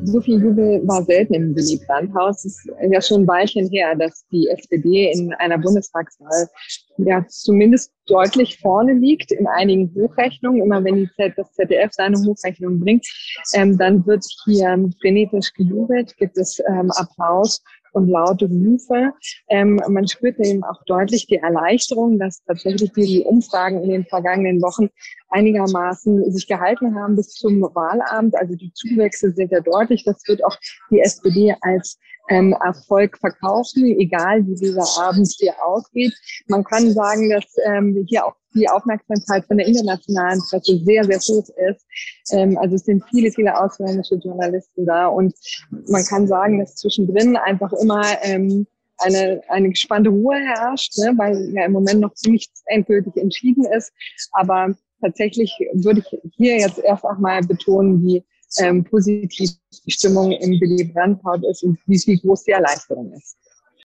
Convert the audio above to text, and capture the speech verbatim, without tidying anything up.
So viel Jubel war selten im Willy-Brandt-Haus. Es ist ja schon ein Weilchen her, dass die S P D in einer Bundestagswahl ja zumindest deutlich vorne liegt in einigen Hochrechnungen. Immer wenn die Z, das Z D F seine Hochrechnung bringt, ähm, dann wird hier frenetisch gejubelt, gibt es ähm, Applaus und laute Rufe. Ähm, man spürt eben auch deutlich die Erleichterung, dass tatsächlich die Umfragen in den vergangenen Wochen einigermaßen sich gehalten haben bis zum Wahlabend. Also die Zuwächse sind ja deutlich. Das wird auch die S P D als ähm, Erfolg verkaufen, egal wie dieser Abend hier ausgeht. Man kann sagen, dass ähm, hier auch die Aufmerksamkeit von der internationalen Presse sehr, sehr hoch ist. Ähm, also es sind viele, viele ausländische Journalisten da und man kann sagen, dass zwischendrin einfach immer ähm, eine, eine gespannte Ruhe herrscht, ne, weil ja im Moment noch nichts endgültig entschieden ist. Aber tatsächlich würde ich hier jetzt erst einmal betonen, wie ähm, positiv die Stimmung im Willy Brandt-Haus ist und wie, wie groß die Erleichterung ist.